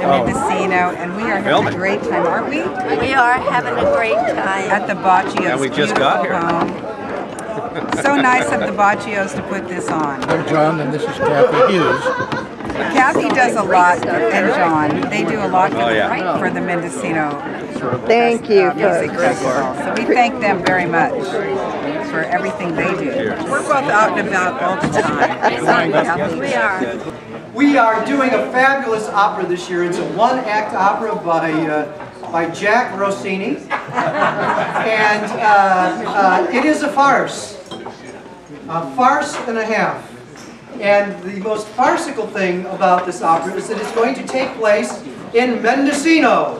Mendocino, and we are having a great time, aren't we? We are having a great time. At the Baccios' And we just got here. home. So nice of the Baccios to put this on. I'm John, and this is Kathy Hughes. Kathy does a lot, and John. They do a lot for the Mendocino Thank you, Music Festival. So we thank them very much for everything they do. We're both out and about all the time. We are. We are doing a fabulous opera this year. It's a one-act opera by Jack Rossini, and it is a farce and a half. And the most farcical thing about this opera is that it's going to take place in Mendocino.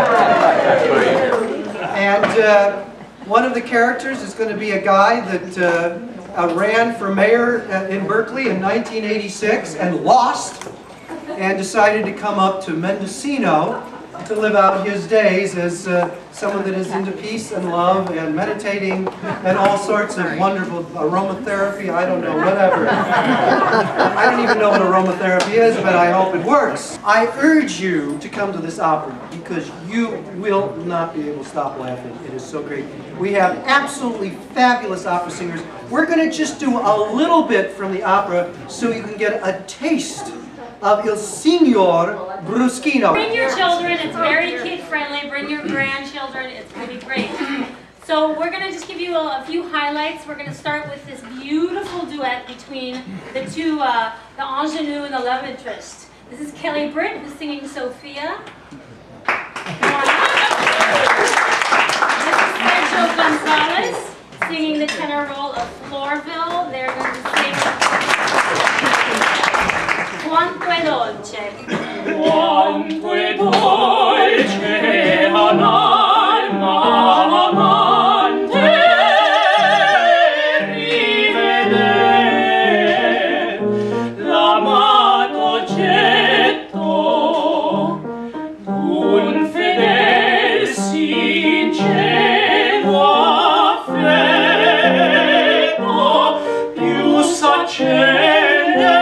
And one of the characters is going to be a guy that ran for mayor in Berkeley in 1986 and lost, and decided to come up to Mendocino to live out his days as someone that is into peace and love and meditating and all sorts of wonderful aromatherapy, I don't know, whatever. I don't even know what aromatherapy is, but I hope it works. I urge you to come to this opera because you will not be able to stop laughing. It is so great. We have absolutely fabulous opera singers. We're going to just do a little bit from the opera so you can get a taste of Il Signor Bruschino. Bring your children, it's very kid-friendly. Bring your grandchildren, it's going to be great. So we're going to just give you a few highlights. We're going to start with this beautiful duet between the two, the ingenue and the love interest. This is Kelly Britt, who's singing Sophia. This is Sergio Gonzalez, singing the tenor role of Florville. They're going to sing Quanto è dolce. Quanto è dolce all'alma amante rivedere l'amato oggetto d'un fedel sincero affetto più s'accende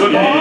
Sogni